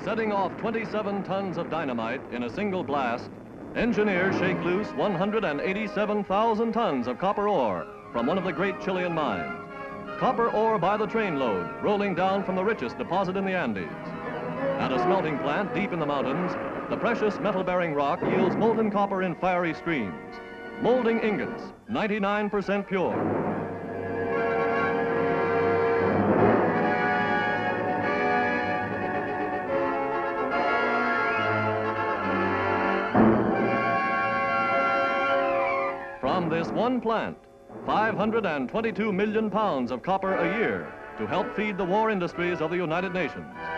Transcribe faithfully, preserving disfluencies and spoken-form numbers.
Setting off twenty-seven tons of dynamite in a single blast, engineers shake loose one hundred eighty-seven thousand tons of copper ore from one of the great Chilean mines. Copper ore by the trainload, rolling down from the richest deposit in the Andes. At a smelting plant deep in the mountains, the precious metal-bearing rock yields molten copper in fiery streams. Molding ingots, ninety-nine percent pure. From this one plant, five hundred twenty-two million pounds of copper a year to help feed the war industries of the United Nations.